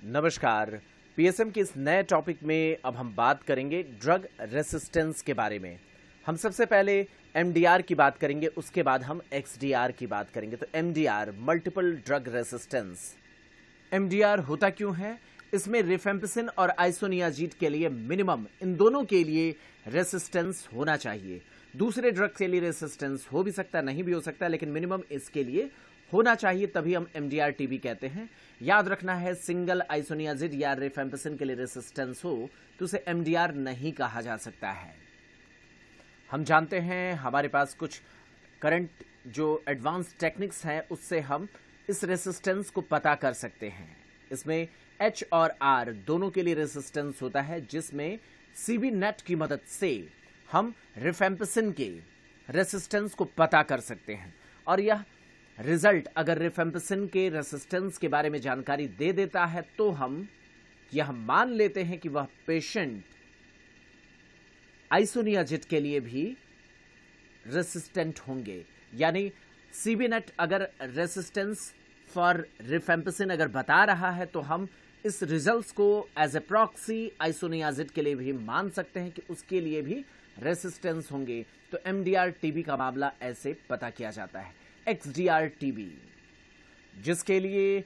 नमस्कार। पीएसएम के इस नए टॉपिक में अब हम बात करेंगे ड्रग रेसिस्टेंस के बारे में। हम सबसे पहले एमडीआर की बात करेंगे, उसके बाद हम एक्सडीआर की बात करेंगे। तो MDR, multiple drug resistance. MDR होता क्यों है? इसमें रिफेम्पिसिन और आइसोनियाजिड के लिए मिनिमम, इन दोनों के लिए रेसिस्टेंस होना चाहिए। दूसरे ड्रग के लिए रेसिस्टेंस हो भी सकता, नहीं भी हो सकता, लेकिन मिनिमम इसके लिए होना चाहिए, तभी हम एमडीआर टीबी कहते हैं। याद रखना है, सिंगल आइसोनियाजिड या रिफेम्पिसिन के लिए रेसिस्टेंस हो तो उसे एमडीआर नहीं कहा जा सकता है। हम जानते हैं हमारे पास कुछ करंट जो एडवांस टेक्निक्स हैं, उससे हम इस रेसिस्टेंस को पता कर सकते हैं। इसमें एच और आर दोनों के लिए रेसिस्टेंस होता है, जिसमें सीबी नेट की मदद से हम रिफेम्पिसिन के रेसिस्टेंस को पता कर सकते हैं। और यह रिजल्ट अगर रिफेम्पिसिन के रेसिस्टेंस के बारे में जानकारी दे देता है तो हम यह मान लेते हैं कि वह पेशेंट आइसोनियाजिड के लिए भी रेसिस्टेंट होंगे। यानी सीबी नेट अगर रेसिस्टेंस फॉर रिफेम्पिसिन अगर बता रहा है तो हम इस रिजल्ट्स को एज ए प्रॉक्सी आइसोनियाजिड के लिए भी मान सकते हैं कि उसके लिए भी रेसिस्टेंस होंगे। तो एमडीआर टीबी का मामला ऐसे पता किया जाता है। एक्सडीआर टीबी, जिसके लिए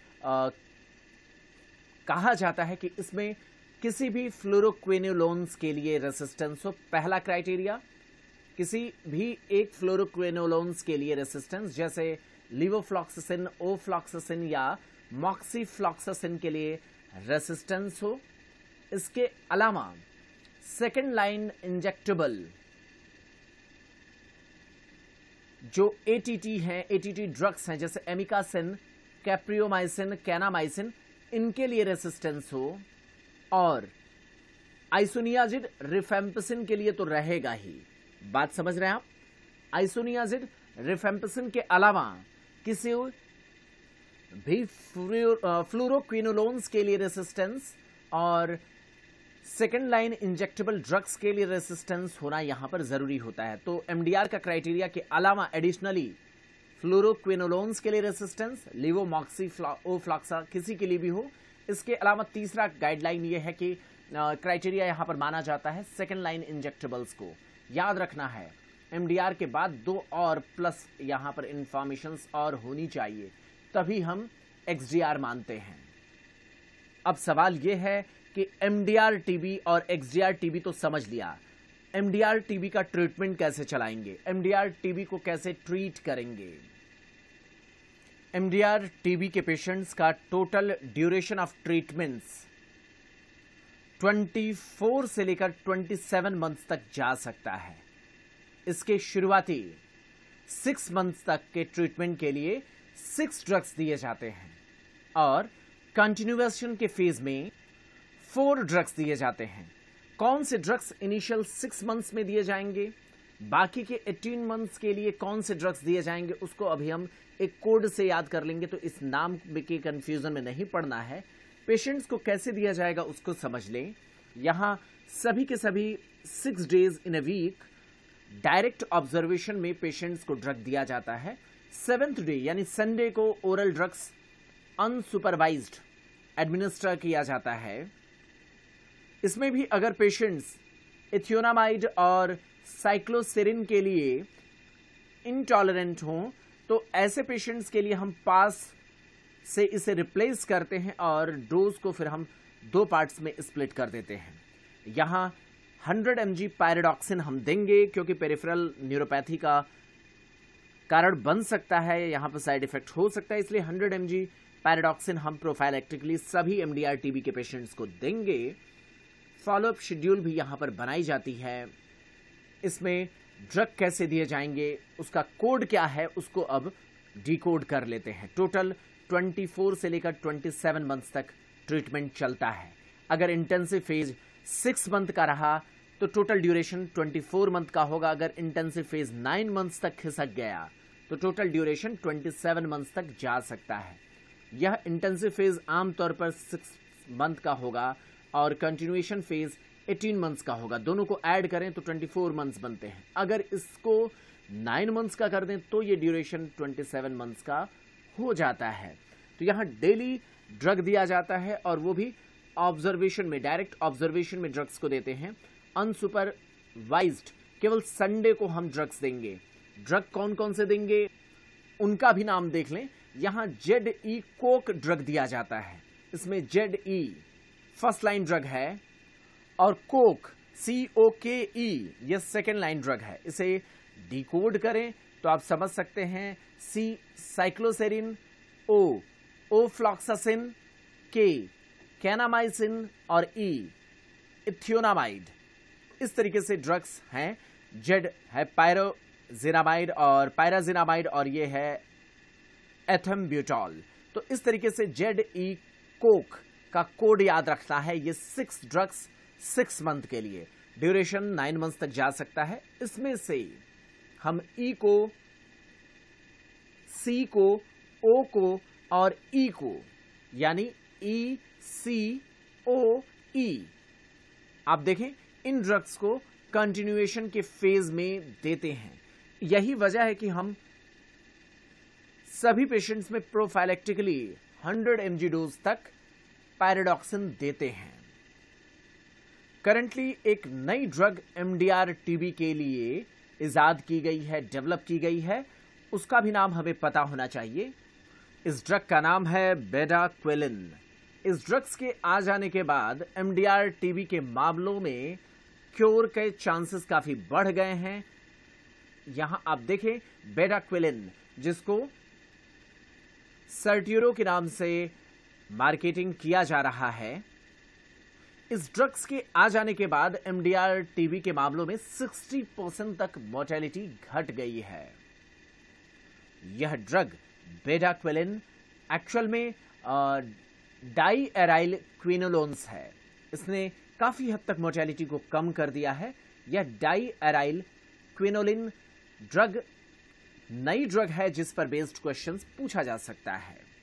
कहा जाता है कि इसमें किसी भी फ्लोरोक्विनोलोन्स के लिए रेसिस्टेंस हो। पहला क्राइटेरिया, किसी भी एक फ्लोरोक्विनोलोन्स के लिए रेसिस्टेंस, जैसे लिवोफ्लॉक्सासिन, ओफ्लॉक्सासिन या मॉक्सीफ्लॉक्सासिन के लिए रेसिस्टेंस हो। इसके अलावा सेकेंड लाइन इंजेक्टेबल जो एटीटी हैं, एटीटी ड्रग्स हैं, जैसे एमिकासिन, कैप्रियोमाइसिन, कैनामाइसिन, इनके लिए रेसिस्टेंस हो। और आइसोनियाजिड रिफेम्पिसिन के लिए तो रहेगा ही। बात समझ रहे हैं आप? आइसोनियाजिड रिफेम्पिसिन के अलावा किसी भी फ्लोरोक्विनोलोन्स के लिए रेसिस्टेंस और सेकेंड लाइन इंजेक्टेबल ड्रग्स के लिए रेसिस्टेंस होना यहां पर जरूरी होता है। तो एमडीआर का क्राइटेरिया के अलावा एडिशनली फ्लोरोक्विनोलोन्स के लिए रेसिस्टेंस, लिवोमॉक्सीफ्लॉक्सा किसी के लिए भी हो। इसके अलावा तीसरा गाइडलाइन ये है कि क्राइटेरिया यहां पर माना जाता है सेकेंड लाइन इंजेक्टेबल्स को। याद रखना है, एमडीआर के बाद दो और प्लस यहां पर इंफॉर्मेशंस और होनी चाहिए, तभी हम एक्सडीआर मानते हैं। अब सवाल यह है कि एमडीआर टीबी और एक्सडीआर टीबी तो समझ लिया, एमडीआर टीबी का ट्रीटमेंट कैसे चलाएंगे, एमडीआर टीबी को कैसे ट्रीट करेंगे। एमडीआर टीबी के पेशेंट्स का टोटल ड्यूरेशन ऑफ ट्रीटमेंट्स 24 से लेकर 27 मंथ्स तक जा सकता है। इसके शुरुआती 6 मंथ्स तक के ट्रीटमेंट के लिए 6 ड्रग्स दिए जाते हैं और कंटिन्यूएशन के फेज में 4 ड्रग्स दिए जाते हैं। कौन से ड्रग्स इनिशियल 6 मंथ्स में दिए जाएंगे, बाकी के 18 मंथ्स के लिए कौन से ड्रग्स दिए जाएंगे, उसको अभी हम एक कोड से याद कर लेंगे, तो इस नाम के कंफ्यूजन में नहीं पड़ना है। पेशेंट्स को कैसे दिया जाएगा उसको समझ लें। यहां सभी के सभी 6 days in a week direct observation में पेशेंट्स को ड्रग दिया जाता है। 7th डे यानी संडे को ओरल ड्रग्स अनसुपरवाइज्ड एडमिनिस्टर किया जाता है। इसमें भी अगर पेशेंट्स इथियोनामाइड और साइक्लोसेरिन के लिए इंटॉलरेंट हों तो ऐसे पेशेंट्स के लिए हम पास से इसे रिप्लेस करते हैं और डोज को फिर हम 2 पार्ट्स में स्प्लिट कर देते हैं। यहां 100 mg पायरोडॉक्सिन हम देंगे क्योंकि पेरिफेरल न्यूरोपैथी का कारण बन सकता है, यहां पर साइड इफेक्ट हो सकता है, इसलिए 100 mg पायरोडॉक्सिन हम प्रोफाइलेक्टिकली सभी एमडीआर टीबी के पेशेंट्स को देंगे। फॉलोअप शेड्यूल भी यहां पर बनाई जाती है। इसमें ड्रग कैसे दिए जाएंगे, उसका कोड क्या है, उसको अब डिकोड कर लेते हैं। टोटल 24 से लेकर 27 मंथ्स तक ट्रीटमेंट चलता है। अगर इंटेंसिव फेज 6 मंथ का रहा तो टोटल ड्यूरेशन 24 मंथ का होगा। अगर इंटेंसिव फेज 9 मंथ्स तक खिसक गया तो टोटल ड्यूरेशन 27 मंथ्स तक जा सकता है। यह इंटेंसिव फेज आमतौर पर 6 मंथ का होगा और कंटिन्यूएशन फेज 18 मंथ्स का होगा। दोनों को ऐड करें तो 24 मंथ्स बनते हैं। अगर इसको 9 मंथ्स का कर दें तो ये ड्यूरेशन 27 मंथ्स का हो जाता है। तो यहाँ डेली ड्रग दिया जाता है और वो भी ऑब्जर्वेशन में, डायरेक्ट ऑब्जर्वेशन में ड्रग्स को देते हैं, अनसुपरवाइज्ड। केवल संडे को हम ड्रग्स देंगे। ड्रग कौन कौन से देंगे उनका भी नाम देख लें। यहां ZE कोक ड्रग दिया जाता है। इसमें ZE फर्स्ट लाइन ड्रग है और कोक COKE यह सेकेंड लाइन ड्रग है। इसे डिकोड करें तो आप समझ सकते हैं C cycloserine, O ofloxacin, K kanamycin और E इथियोनामाइड। इस तरीके से ड्रग्स हैं। Z है पायरोजिनामाइड और पायराजिनामाइड और ये है एथम्ब्यूटॉल। तो इस तरीके से ZE कोक का कोड याद रखना है। ये 6 ड्रग्स 6 मंथ के लिए, ड्यूरेशन 9 मंथ तक जा सकता है। इसमें से हम E को, C को, O को और E को, यानी ECOE, आप देखें इन ड्रग्स को कंटिन्यूएशन के फेज में देते हैं। यही वजह है कि हम सभी पेशेंट्स में प्रोफाइलेक्टिकली 100 mg डोज तक पैराडॉक्सिन देते हैं। करंटली एक नई ड्रग MDR TB के लिए इजाद की गई है, डेवलप की गई है। उसका भी नाम हमें पता होना चाहिए। इस ड्रग का नाम है बेडाक्विलिन। इस ड्रग्स के आ जाने के बाद MDR TB के मामलों में क्योर के चांसेस काफी बढ़ गए हैं। यहां आप देखें बेडाक्विलिन, जिसको सर्ट्यूरो के नाम से मार्केटिंग किया जा रहा है। इस ड्रग्स के आ जाने के बाद MDR TB के मामलों में 60% तक मोर्टेलिटी घट गई है। यह ड्रग बेडाक्विलिन एक्चुअल में डाईएराइल क्विनोलोन्स है। इसने काफी हद तक मोर्टेलिटी को कम कर दिया है। यह डाईएराइल क्विनोलिन ड्रग नई ड्रग है जिस पर बेस्ड क्वेश्चंस पूछा जा सकता है।